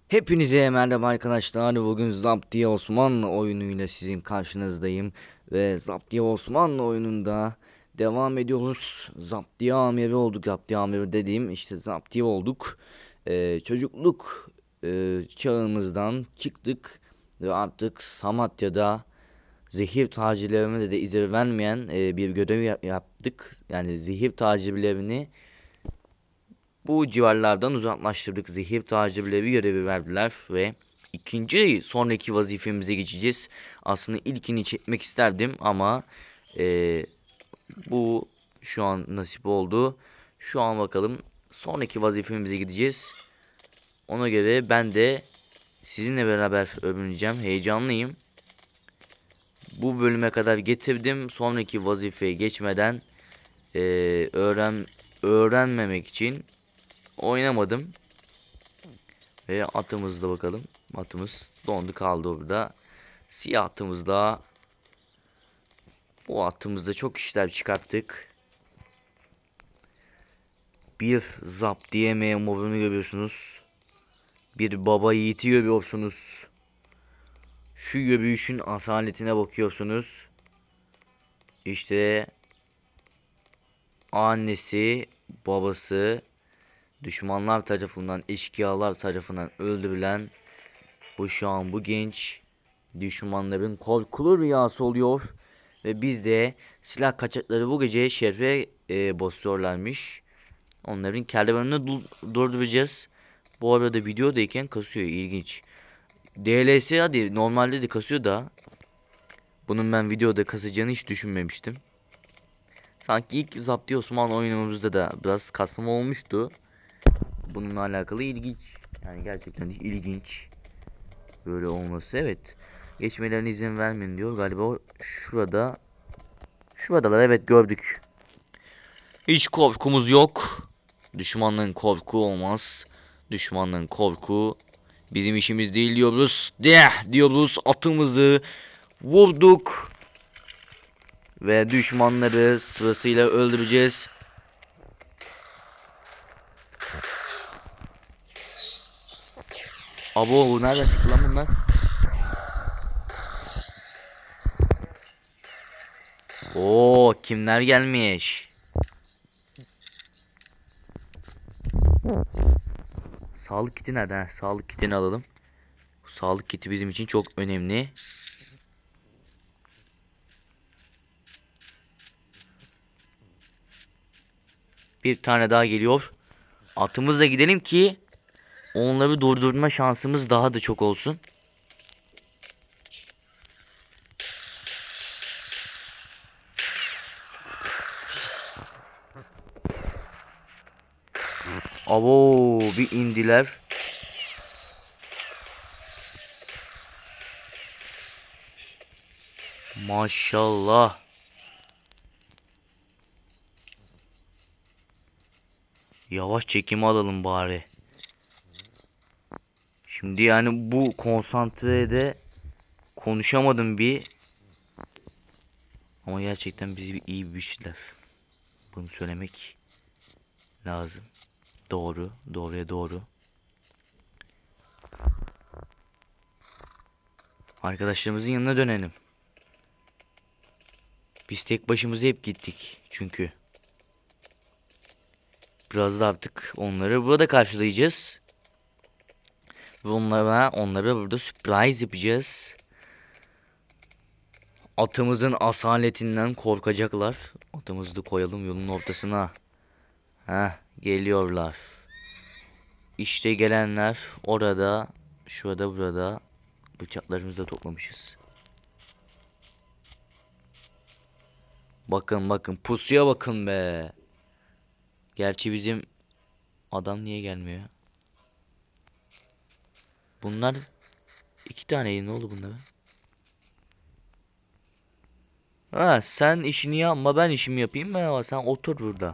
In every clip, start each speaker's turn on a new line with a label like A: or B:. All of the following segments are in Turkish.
A: Hepinize merhaba arkadaşlar. Bugün Zaptiye Osmanlı oyunuyla sizin karşınızdayım. Ve Zaptiye Osmanlı oyununda devam ediyoruz. Zaptiye amiri olduk. Zaptiye amiri dediğim işte Zaptiye olduk. Çocukluk çağımızdan çıktık. Ve artık Samatya'da zehir tacirlerine de izin vermeyen bir görev yaptık. Yani zehir tacirlerini bu civarlardan uzaklaştırdık. Zehir tacirleri görevi verdiler ve sonraki vazifemize geçeceğiz. Aslında ilkini çekmek isterdim ama e, bu şu an nasip oldu. Şu an bakalım sonraki vazifemize gideceğiz. Ona göre ben de sizinle beraber övüneceğim. Heyecanlıyım. Bu bölüme kadar getirdim. Sonraki vazifeye geçmeden e, öğrenmemek için oynamadım. Ve atımızda bakalım. Atımız dondu kaldı orada. Siyah atımızda. Bu atımızda çok işler çıkarttık. Bir zaptiye memurunu görüyorsunuz. Bir baba yiğiti görüyorsunuz. Şu yürüyüşün asaletine bakıyorsunuz. İşte annesi, babası düşmanlar tarafından, eşkıyalar tarafından öldürülen bu genç düşmanların korkulu rüyası oluyor. Ve biz de silah kaçakları bu gece şehre basıyorlarmış. Onların kervanını durduracağız. Bu arada videodayken kasıyor, ilginç. DLS hadi normalde de kasıyor da bunun ben videoda kasacağını hiç düşünmemiştim. Sanki ilk Zaptiye Osman oyunumuzda da biraz kasma olmuştu. Bununla alakalı ilginç. Yani gerçekten ilginç böyle olması, evet. Geçmelerine izin vermeyin diyor. Galiba şurada. Şuradalar, evet, gördük. Hiç korkumuz yok. Düşmanların korku olmaz. Düşmanların korku bizim işimiz değil diyoruz. Diyoruz, atımızı vurduk. Ve düşmanları sırasıyla öldüreceğiz. Abo, nereden çıktı lan bunlar? Oo, kimler gelmiş? Sağlık kiti nerede? Sağlık kitini alalım. Sağlık kiti bizim için çok önemli. Bir tane daha geliyor. Atımızla gidelim ki onları durdurma şansımız daha da çok olsun. Abo, bir indiler. Maşallah. Yavaş çekimi alalım bari. Şimdi yani bu konsantrede konuşamadım bir. Ama gerçekten bizi iyi bir biçtiler. Bunu söylemek lazım. Doğru. Doğruya doğru. Arkadaşlarımızın yanına dönelim. Biz tek başımıza hep gittik çünkü. Biraz da artık onları burada karşılayacağız. Onlara burada sürpriz yapacağız. Atımızın asaletinden korkacaklar. Atımızı da koyalım yolun ortasına. Heh, geliyorlar. İşte gelenler orada, şurada, burada. Bıçaklarımızı da toplamışız. Bakın bakın, pusuya bakın be. Gerçi bizim adam niye gelmiyor? Bunlar iki taneydi, ne oldu bunlara? Ha, sen işini yapma, ben işimi yapayım mı? Sen otur burada.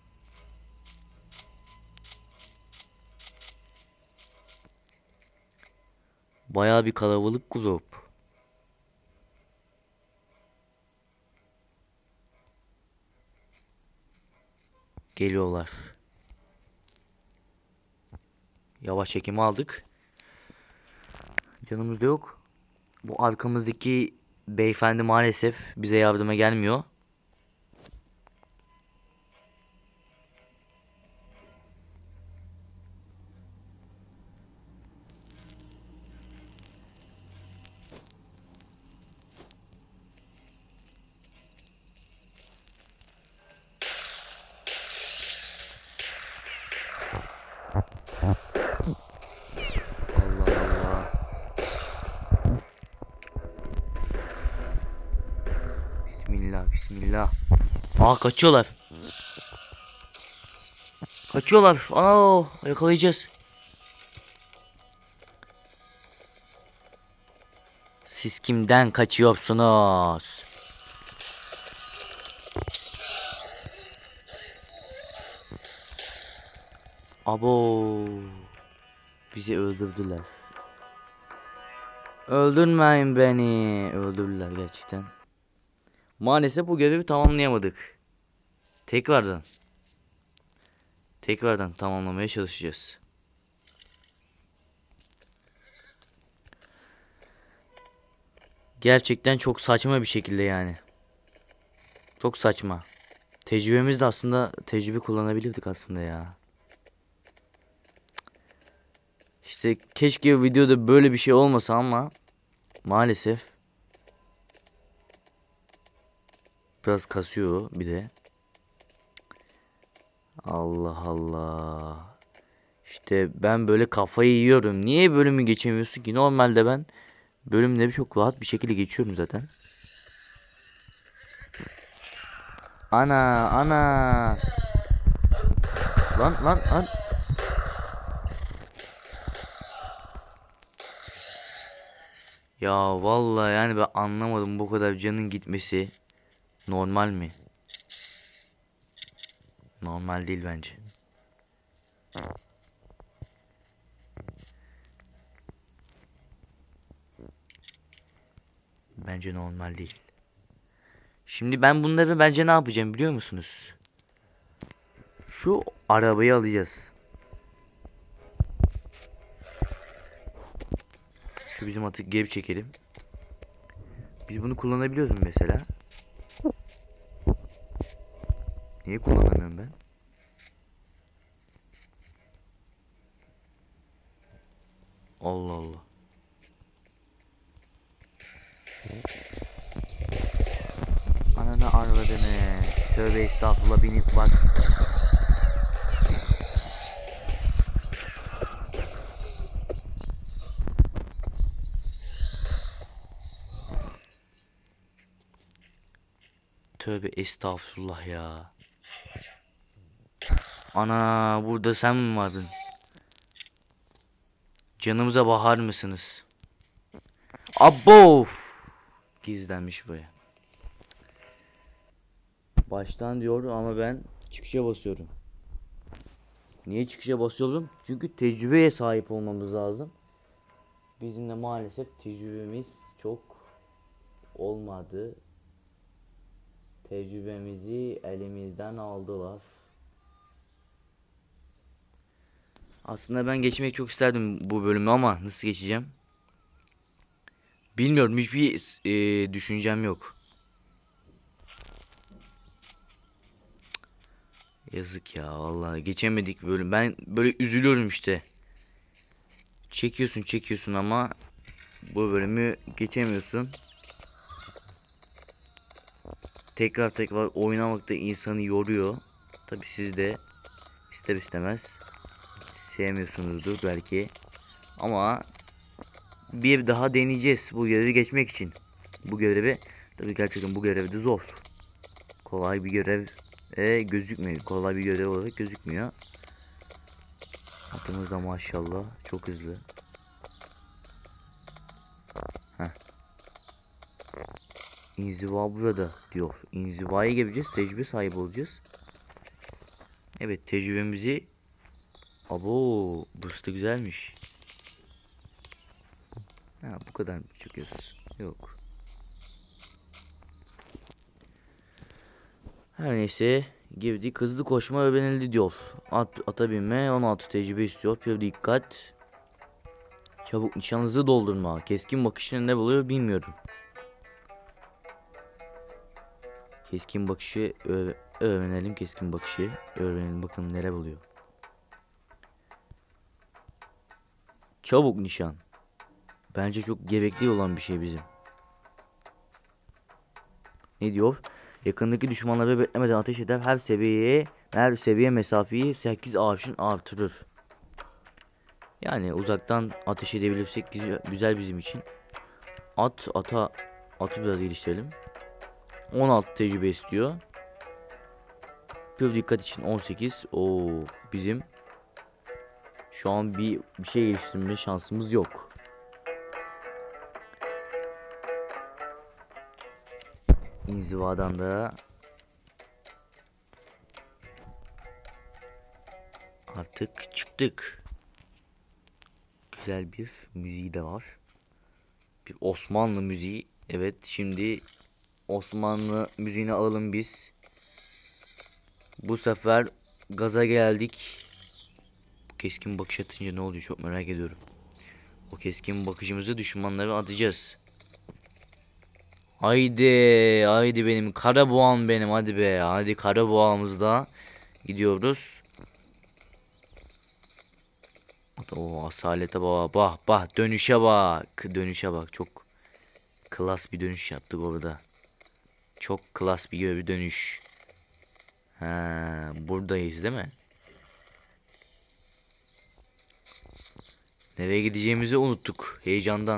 A: Bayağı bir kalabalık grup. Geliyorlar. Yavaş çekimi aldık. Canımız da yok. Bu arkamızdaki beyefendi maalesef bize yardıma gelmiyor. Allah Allah. Bismillah bismillah. Aa, kaçıyorlar. Kaçıyorlar. Ana, yakalayacağız. Siz kimden kaçıyorsunuz? Abo. Bizi öldürdüler. Öldürmeyin beni. Öldürdüler gerçekten. Maalesef bu görevi tamamlayamadık. Tekrardan tamamlamaya çalışacağız. Gerçekten çok saçma bir şekilde yani. Çok saçma. Tecrübemiz de aslında tecrübe kullanabilirdik aslında ya. İşte keşke videoda böyle bir şey olmasa ama maalesef biraz kasıyor bir de. Allah Allah. İşte ben böyle kafayı yiyorum. Niye bölümü geçemiyorsun ki? Normalde ben bölümleri çok rahat bir şekilde geçiyorum zaten. Ana. Lan. Ya vallahi yani ben anlamadım, bu kadar canın gitmesi normal mi? Normal değil bence. Bence normal değil. Şimdi ben bunları bence ne yapacağım biliyor musunuz? Şu arabayı alacağız. Şu bizim atı geri çekelim. Biz bunu kullanabiliyoruz mu mesela? Niye kullanamıyorum ben? Allah Allah. Ananı arvadını. Tövbe estağfurullah, binip bak. Tövbe estağfurullah ya. Ana, burada sen mi vardın? Canımıza bakar mısınız? Abo! Gizlenmiş bu ya. Baştan diyor ama ben çıkışa basıyorum. Niye çıkışa basıyorum? Çünkü tecrübeye sahip olmamız lazım. Bizim de maalesef tecrübemiz çok olmadı. Tecrübemizi elimizden aldılar. Aslında ben geçmek çok isterdim bu bölümü ama nasıl geçeceğim? Bilmiyorum, hiçbir düşüncem yok. Yazık ya, vallahi geçemedik bölüm. Ben böyle üzülüyorum işte. Çekiyorsun ama bu bölümü geçemiyorsun. Tekrar oynamak da insanı yoruyor. Tabi siz de ister istemez sevmiyorsunuzdur belki. Ama bir daha deneyeceğiz bu görevi geçmek için. Bu görevi tabi gerçekten bu görev de zor. Kolay bir görev gözükmüyor. Kolay bir görev olarak gözükmüyor. Atımız da maşallah çok hızlı. Heh. İnziva burada diyor. İnzivaya geleceğiz. Tecrübe sahibi olacağız. Evet, tecrübemizi. Abo, burası da güzelmiş. Ha, bu kadar mı çıkıyoruz? Yok. Her neyse, girdik. Hızlı koşma öğrenildi diyor. Ata binme 16 tecrübe istiyor. Bir dikkat. Çabuk nişanınızı doldurma. Keskin bakışını ne buluyor bilmiyorum. Keskin bakışı öğrenelim, keskin bakışı öğrenelim, bakalım nere buluyor. Çabuk nişan. Bence çok gerekli olan bir şey bizim. Ne diyor? Yakındaki düşmanları beklemeden ateş eder. Her seviye mesafeyi 8 arşın artırır. Yani uzaktan ateş edebilirsek güzel bizim için. Atı biraz geliştirelim. 16 tecrübe istiyor. Pür dikkat için 18. Oo, bizim şu an bir şey geliştirme şansımız yok. İnzivadan da artık çıktık. Güzel bir müziği de var. Bir Osmanlı müziği. Evet, şimdi Osmanlı müziğini alalım biz. Bu sefer gaza geldik. Keskin bakış atınca ne oluyor çok merak ediyorum. O keskin bakışımızı düşmanlara atacağız. Haydi benim karaboğam benim, hadi be, hadi karaboğamızda gidiyoruz. O asalete bak, dönüşe bak, çok klas bir dönüş yaptık orada. Çok klas bir dönüş. Buradayız değil mi? Nereye gideceğimizi unuttuk heyecandan.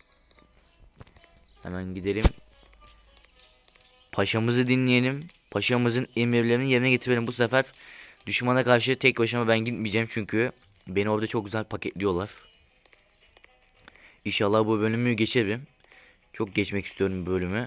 A: Hemen gidelim. Paşamızı dinleyelim. Paşamızın emirlerini yerine getirelim. Bu sefer düşmana karşı tek başıma ben gitmeyeceğim çünkü beni orada çok güzel paketliyorlar. İnşallah bu bölümü geçerim. Çok geçmek istiyorum bu bölümü.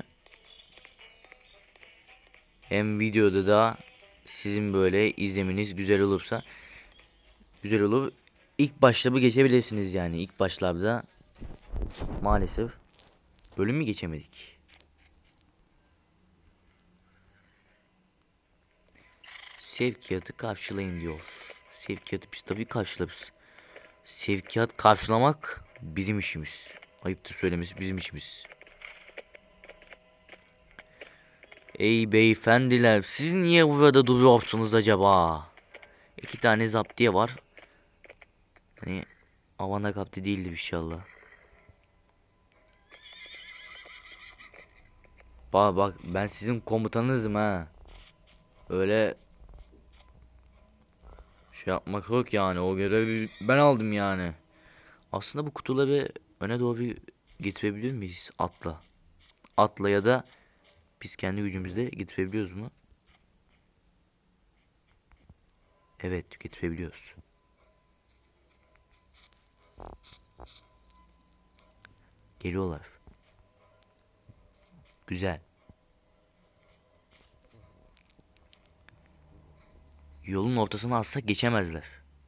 A: Hem videoda da sizin böyle izlemeniz güzel olursa güzel olur. İlk başta geçebilirsiniz yani. İlk başlarda maalesef bölümü geçemedik. Sevkiyatı karşılayın diyor. Sevkiyatı biz tabii karşılarız. Sevkiyat karşılamak bizim işimiz. Ayıptır söylemesi, bizim işimiz. Ey beyefendiler, siz niye burada duruyorsunuz acaba? 2 tane zaptiye var. Hani Avana kapti değildi inşallah. Bak ben sizin komutanınızım ha. Öyle şey yapmak yok yani, o görevi ben aldım yani. Aslında bu kutuları öne doğru getirebilir miyiz atla? Atla ya da biz kendi gücümüzle getirebiliyoruz mu? Evet, getirebiliyoruz. Geliyorlar. Güzel. Yolun ortasına alsak geçemezler.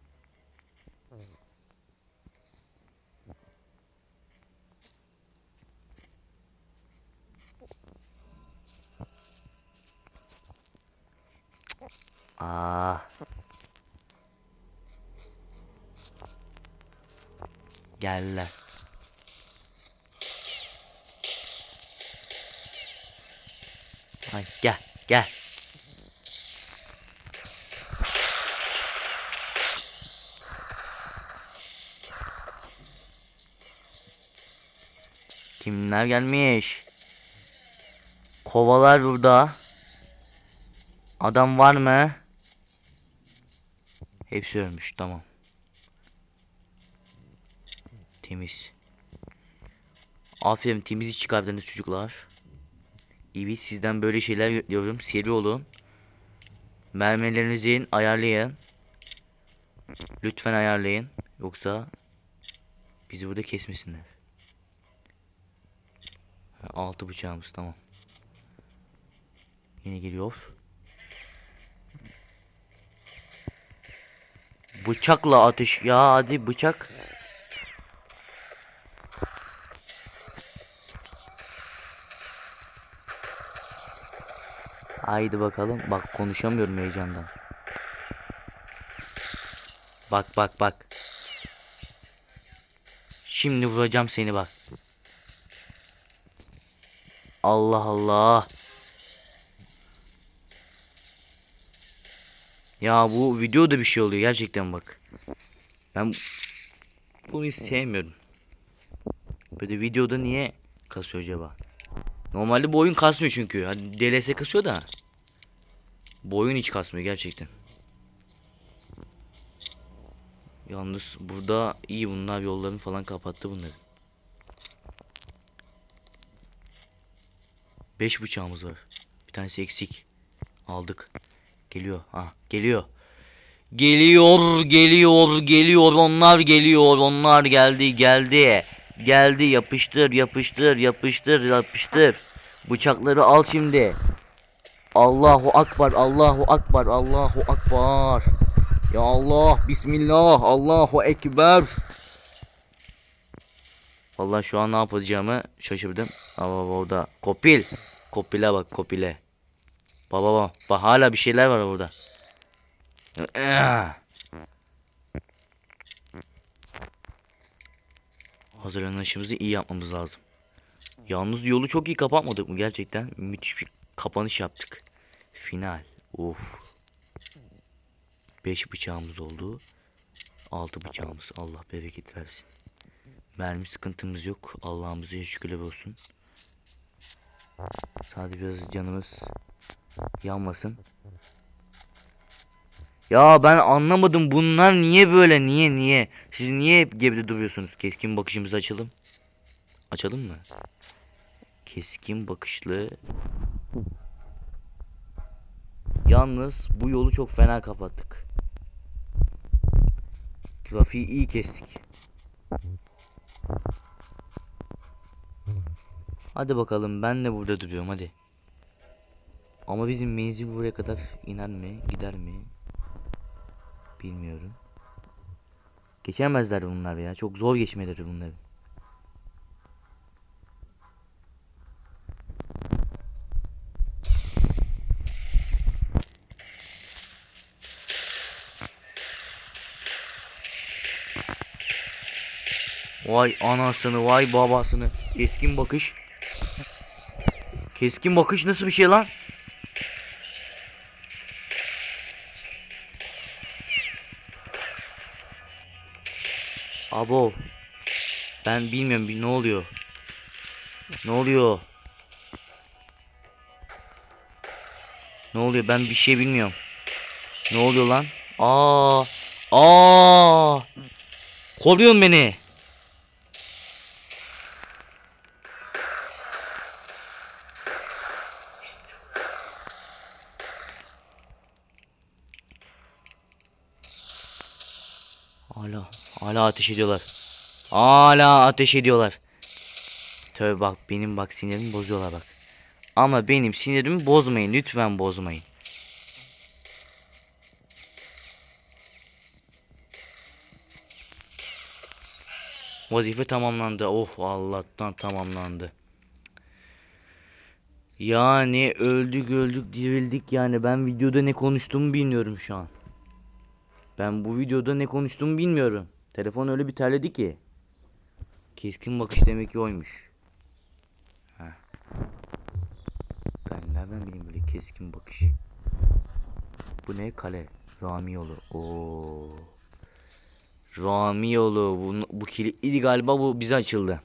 A: Geldiler. Ay, gel. Kimler gelmiş? Kovalar burada. Adam var mı? Hepsi ölmüş, tamam. Temiz. Aferin, temiz iş çıkardınız çocuklar. İyi, sizden böyle şeyler bekliyorum. Seri olun. Mermilerinizi ayarlayın. Lütfen ayarlayın. Yoksa bizi burada kesmesinler. 6 bıçağımız, tamam. Yine geliyor. Bıçakla ateş ya, hadi bıçak. Haydi bakalım. Bak, konuşamıyorum heyecandan. Bak. Şimdi vuracağım seni bak. Allah Allah. Ya bu videoda bir şey oluyor gerçekten bak. Ben bunu hiç sevmiyorum. Böyle videoda niye kasıyor acaba? Normalde bu oyun kasmıyor çünkü. Hadi DLS kasıyor da. Bu oyun hiç kasmıyor gerçekten. Yalnız burada iyi, bunlar yollarını falan kapattı bunları. 5 bıçağımız var. Bir tanesi eksik. Aldık. Geliyor. Ha, geliyor. Geliyor. Onlar geliyor. Onlar geldi. Geldi. Yapıştır. Bıçakları al şimdi. Allahu Akbar. Ya Allah, Bismillah, Allahu Ekber. Vallahi şu an ne yapacağımı şaşırdım. Ama orada Kopile bak, Kopile. Baba bak, hala bir şeyler var orada. Hazırlanışımızı iyi yapmamız lazım. Yalnız yolu çok iyi kapatmadık mı gerçekten? Müthiş bir kapanış yaptık. Final. Of. 5 bıçağımız oldu. 6 bıçağımız. Allah bereket versin. Mermi sıkıntımız yok. Allah'ımıza şükürler olsun. Sadece biraz canımız yanmasın. Ya ben anlamadım, bunlar niye böyle, niye? Siz niye hep geride duruyorsunuz? Keskin bakışımızı açalım. Açalım mı? Keskin bakışlı. Yalnız bu yolu çok fena kapattık. Trafiği iyi kestik. Hadi bakalım, ben de burada duruyorum hadi. Ama bizim menzil buraya kadar iner mi, gider mi? Bilmiyorum. Geçemezler bunlar ya. Çok zor geçmeleri bunların. Vay anasını, vay babasını. Keskin bakış. Keskin bakış nasıl bir şey lan? Abo. Ben bilmiyorum ne oluyor. Ne oluyor? Ne oluyor? Ben bir şey bilmiyorum. Ne oluyor lan? Aa! Koruyorsun beni. Hala ateş ediyorlar. Hala ateş ediyorlar. Tövbe bak, benim bak sinirimi bozuyorlar bak. Ama benim sinirimi bozmayın, lütfen bozmayın. Vazife tamamlandı. Oh, Allah'tan tamamlandı. Yani öldük dirildik yani. Ben videoda ne konuştuğumu bilmiyorum şu an. Ben bu videoda ne konuştuğumu bilmiyorum. Telefon öyle bir terledi ki. Keskin bakış demek ki oymuş. Heh. Ben nereden bileyim böyle keskin bakış. Bu ne? Kale. Rami yolu. Oo. Rami yolu. Bu kilitliydi galiba, bu bize açıldı.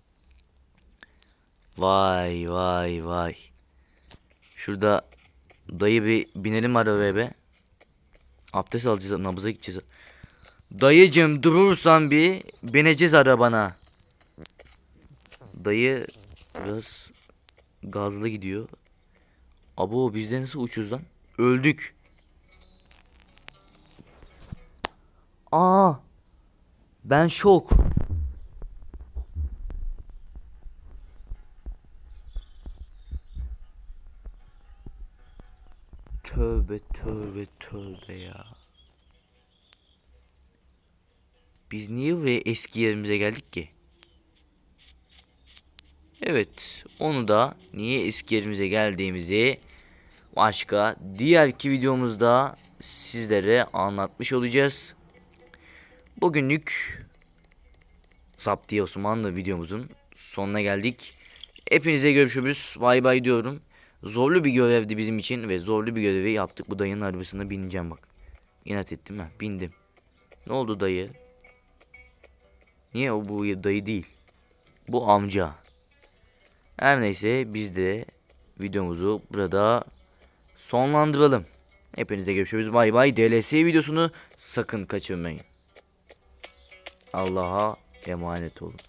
A: Vay. Şurada dayı bir binelim arabaya be. Abdest alacağız, nabıza gideceğiz. Dayıcım durursan bir bineceğiz arabana. Dayı biraz gazlı gidiyor. Abo, biz de nasıl uçuyoruz lan? Öldük. Aa! Ben şok. Tövbe ya. Biz niye ve eski yerimize geldik ki? Evet, onu da niye eski yerimize geldiğimizi başka diğerki videomuzda sizlere anlatmış olacağız. Bugünlük Zaptiye Osmanlı videomuzun sonuna geldik. Hepinize görüşürüz. Bay bay diyorum. Zorlu bir görevdi bizim için ve zorlu bir görevi yaptık. Bu dayının arabasına bineceğim bak. İnat ettim ha. Bindim. Ne oldu dayı? Niye o bu dayı değil? Bu amca. Her neyse biz de videomuzu burada sonlandıralım. Hepinize görüşürüz. Bay bay. DLC videosunu sakın kaçırmayın. Allah'a emanet olun.